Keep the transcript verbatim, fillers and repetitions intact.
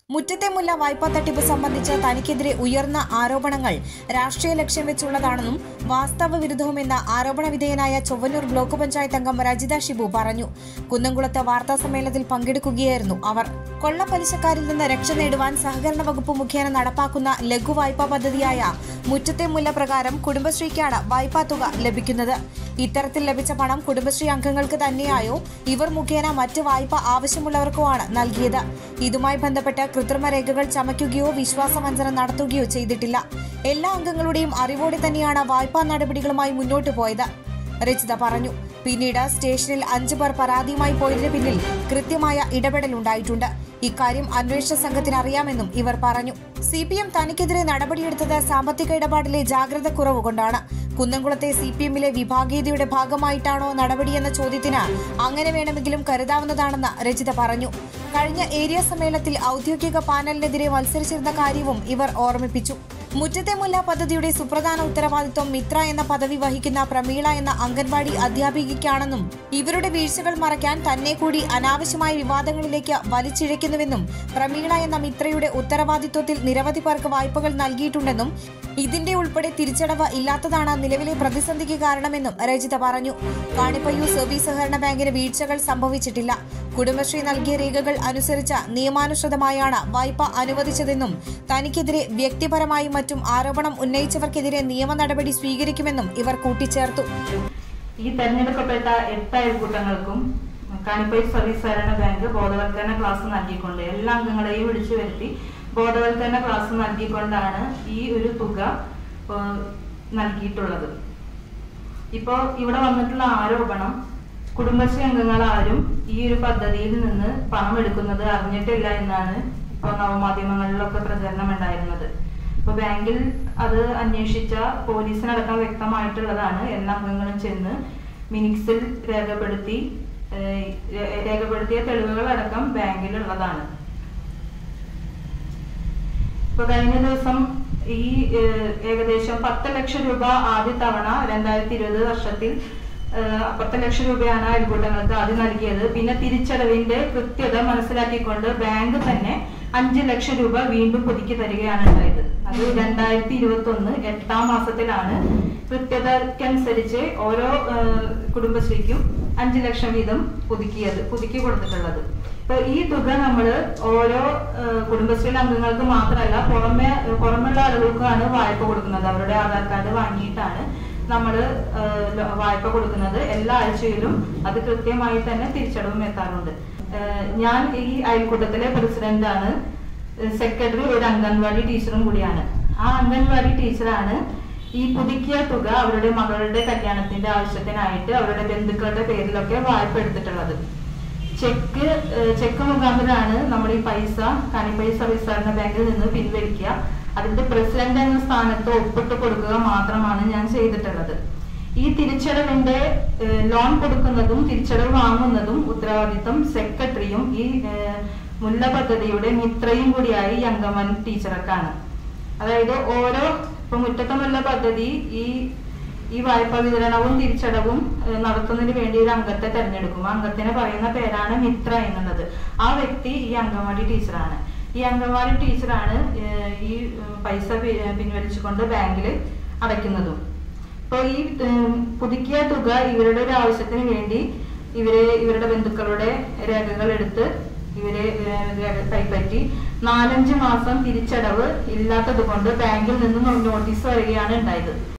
മുറ്റത്തെ മുല്ല വായ്പാ തട്ടിപ്പ് സംബന്ധിച്ച് തനിക്കെതിരെ ഉയർന്ന ആരോപണങ്ങൾ രാഷ്ട്രീയ ലക്ഷ്യം വെച്ചുള്ളതാണെന്നും വാസ്തവ വിരുദ്ധവുമെന്ന ആരോപണ വിധേയനായ ചൊവ്വന്നൂർ ബ്ലോക്ക് പഞ്ചായത്ത് അംഗം രജിത ഷിബു പറഞ്ഞു. കുന്നംകുളത്ത് വാർത്താ സമ്മേളനത്തിൽ പങ്കെടുക്കുകയായിരുന്നു അവർ. കൊള്ളപ്പലിശക്കാരിൽ നിന്ന് രക്ഷ നേടുവാൻ സഹകരണ വകുപ്പ് മുഖേന നടപ്പാക്കുന്ന ലഘു വായ്പാ പദ്ധതിയായ മുറ്റത്തെ മുല്ല പ്രകാരം കുടുംബശ്രീക്കാണ് വായ്പാ തുക ലഭിക്കുന്നത്. ഇത്തരത്തിൽ ലഭിച്ച പണം കുടുംബശ്രീ അംഗങ്ങൾക്ക് തന്നെയായോ ഇവർ മുഖേന മറ്റ് വായ്പ ആവശ്യമുള്ളവർക്കോ ആണ് നൽകിയത്. ഇതുമായി ബന്ധപ്പെട്ട് കൃത്രിമ രേഖകൾ ചമയ്ക്കുകയോ വിശ്വാസവഞ്ചന നടത്തുകയോ ചെയ്തിട്ടില്ല. എല്ലാ അംഗങ്ങളുടെയും അറിവോടെ തന്നെയാണ് വായ്പാ നടപടികളുമായി മുന്നോട്ടു പോയത്, രജിത പറഞ്ഞു. പിന്നീട് സ്റ്റേഷനിൽ അഞ്ചു പേർ പരാതിയുമായി പോയതിന് പിന്നിൽ കൃത്യമായ ഇടപെടലുണ്ടായിട്ടുണ്ട്. ഇക്കാര്യം അന്വേഷണ സംഘത്തിന് അറിയാമെന്നും ഇവർ പറഞ്ഞു. സി പി എം തനിക്കെതിരെ നടപടിയെടുത്തത് സാമ്പത്തിക ഇടപാടിലെ ജാഗ്രത കുറവ് കൊണ്ടാണ്. കുന്നംകുളത്തെ സി പി എമ്മിലെ വിഭാഗീയതയുടെ ഭാഗമായിട്ടാണോ നടപടിയെന്ന ചോദ്യത്തിന് അങ്ങനെ വേണമെങ്കിലും കരുതാവുന്നതാണെന്ന് രജിത പറഞ്ഞു. കഴിഞ്ഞ ഏരിയ സമ്മേളനത്തിൽ ഔദ്യോഗിക പാനലിനെതിരെ മത്സരിച്ചിരുന്ന കാര്യവും ഇവർ ഓർമ്മിപ്പിച്ചു. മുറ്റത്തെ മുല്ല പദ്ധതിയുടെ സുപ്രധാന ഉത്തരവാദിത്വം മിത്ര എന്ന പദവി വഹിക്കുന്ന പ്രമീള എന്ന അംഗൻവാടി അധ്യാപികയ്ക്കാണെന്നും ഇവരുടെ വീഴ്ചകൾ മറയ്ക്കാൻ തന്നെ കൂടി അനാവശ്യമായ വിവാദങ്ങളിലേക്ക് വലിച്ചിഴയ്ക്കുന്നുവെന്നും പ്രമീള എന്ന മിത്രയുടെ ഉത്തരവാദിത്വത്തിൽ നിരവധി പേർക്ക് വായ്പകൾ നൽകിയിട്ടുണ്ടെന്നും ഇതിന്റെ ഉൾപ്പെടെ തിരിച്ചടവ് ഇല്ലാത്തതാണ് നിലവിലെ പ്രതിസന്ധിക്ക് കാരണമെന്നും രജിത പറഞ്ഞു. കാണിപ്പയ്യൂർ സർവീസ് സഹകരണ ബാങ്കിന് വീഴ്ചകൾ സംഭവിച്ചിട്ടില്ല. കുടുംബശ്രീ നൽകിയ രേഖകൾ അനുസരിച്ച് നിയമാനുസൃതമായാണ് വായ്പ അനുവദിച്ചതെന്നും തനിക്കെതിരെ വ്യക്തിപരമായും മറ്റും ആരോപണം ഉന്നയിച്ചവർക്കെതിരെ നിയമ നടപടി സ്വീകരിക്കുമെന്നും ഇവർ കൂട്ടിച്ചേർത്തു. ഈ തെരഞ്ഞെടുക്കപ്പെട്ട എട്ട് അയൽക്കൂട്ടങ്ങൾക്കും കാണിപ്പയ്യൂർ സർവീസ് സഹകരണ ബാങ്ക് ബോധവൽക്കരണ ക്ലാസ് നൽകിക്കൊണ്ട് എല്ലാ അംഗങ്ങളെയും വിളിച്ചു വരുത്തി ബോധവൽക്കരണ ക്ലാസ് നൽകിക്കൊണ്ടാണ് ഈ ഒരു തുക നൽകിയിട്ടുള്ളത്. ഇപ്പോ ഇവിടെ വന്നിട്ടുള്ള ആരോപണം കുടുംബശ്രീ അംഗങ്ങൾ ആരും ഈ ഒരു പദ്ധതിയിൽ നിന്ന് പണം എടുക്കുന്നത് അറിഞ്ഞിട്ടില്ല എന്നാണ് ഇപ്പോൾ നവമാധ്യമങ്ങളിലൊക്കെ പ്രചരണം ഉണ്ടായിരുന്നത്. ഇപ്പൊ ബാങ്കിൽ അത് അന്വേഷിച്ച പോലീസിനടക്കം വ്യക്തമായിട്ടുള്ളതാണ്. എല്ലാ അംഗങ്ങളും ചെന്ന് മിനിറ്റ്സിൽ രേഖപ്പെടുത്തി രേഖപ്പെടുത്തിയ തെളിവുകൾ അടക്കം ബാങ്കിലുള്ളതാണ്. ഇപ്പൊ കഴിഞ്ഞ ദിവസം ഈ ഏകദേശം പത്ത് ലക്ഷം രൂപ ആദ്യ തവണ രണ്ടായിരത്തി ഇരുപത് വർഷത്തിൽ പത്ത് ലക്ഷം രൂപയാണ് അയൽക്കൂട്ടങ്ങൾക്ക് ആദ്യം നൽകിയത്. പിന്നെ തിരിച്ചടവിന്റെ കൃത്യത മനസ്സിലാക്കിക്കൊണ്ട് ബാങ്ക് തന്നെ അഞ്ചു ലക്ഷം രൂപ വീണ്ടും പുതുക്കി തരികയാണ് ഉണ്ടായത്. അത് രണ്ടായിരത്തി ഇരുപത്തി ഒന്ന് എട്ടാം മാസത്തിലാണ് കൃത്യതയ്ക്കനുസരിച്ച് ഓരോ കുടുംബശ്രീക്കും അഞ്ചു ലക്ഷം വീതം പുതുക്കിയത് പുതുക്കി കൊടുത്തിട്ടുള്ളത്. ഇപ്പൊ ഈ തുക നമ്മള് ഓരോ കുടുംബശ്രീയിലെ അംഗങ്ങൾക്ക് മാത്രമല്ല പുറമെ പുറമെയുള്ള ആളുകൾക്കാണ് വായ്പ കൊടുക്കുന്നത്. അവരുടെ ആധാർ കാർഡ് വാങ്ങിയിട്ടാണ് നമ്മള് വായ്പ കൊടുക്കുന്നത്. എല്ലാ ആഴ്ചയിലും അത് കൃത്യമായി തന്നെ തിരിച്ചടവും എത്താറുണ്ട്. ഞാൻ ഈ അയൽക്കൂട്ടത്തിലെ പ്രസിഡന്റാണ്. സെക്രട്ടറി ഒരു അംഗൻവാടി ടീച്ചറും കൂടിയാണ്. ആ അംഗൻവാടി ടീച്ചറാണ് ഈ പുതുക്കിയ തുക അവരുടെ മകളുടെ കല്യാണത്തിന്റെ ആവശ്യത്തിനായിട്ട് അവരുടെ ബന്ധുക്കളുടെ പേരിലൊക്കെ വായ്പ എടുത്തിട്ടുള്ളത്. ചെക്ക് ചെക്ക് മുഖാന്തരമാണ് നമ്മൾ ഈ പൈസ കാണിപ്പയ്യൂർ സർവീസ് സഹകരണ ബാങ്കിൽ നിന്ന് പിൻവലിക്കുക. അതിന്റെ പ്രസിഡന്റ് എന്ന സ്ഥാനത്ത് ഒപ്പിട്ട് കൊടുക്കുക മാത്രമാണ് ഞാൻ ചെയ്തിട്ടുള്ളത്. ഈ തിരിച്ചടവിന്റെ ലോൺ കൊടുക്കുന്നതും തിരിച്ചടവ് വാങ്ങുന്നതും ഉത്തരവാദിത്വം സെക്രട്ടറിയും ഈ മുല്ല പദ്ധതിയുടെ മിത്രയും കൂടിയായി ഈ അംഗൻവാടി ടീച്ചർക്കാണ്. അതായത് ഓരോ ഇപ്പൊ മുറ്റത്തെ മുല്ല പദ്ധതി ഈ ഈ വായ്പാ വിതരണവും തിരിച്ചടവും നടത്തുന്നതിന് വേണ്ടി ഒരു അംഗത്തെ തെരഞ്ഞെടുക്കും. അംഗത്തിന് പറയുന്ന പേരാണ് മിത്ര എന്നുള്ളത്. ആ വ്യക്തി ഈ അംഗൻവാടി ടീച്ചറാണ്. ഈ അംഗൻവാടി ടീച്ചറാണ് ഈ പൈസ പിൻവലിച്ചുകൊണ്ട് ബാങ്കിൽ അടയ്ക്കുന്നതും. ഇപ്പോൾ ഈ പുതുക്കിയ തുക ഇവരുടെ ഒരു ആവശ്യത്തിന് വേണ്ടി ഇവരെ ഇവരുടെ ബന്ധുക്കളുടെ രേഖകൾ എടുത്ത് ഇവരെ കൈപ്പറ്റി നാലഞ്ച് മാസം തിരിച്ചടവ് ഇല്ലാത്തത് കൊണ്ട് ബാങ്കിൽ നിന്ന് നോട്ടീസ് വരികയാണ് ഉണ്ടായത്.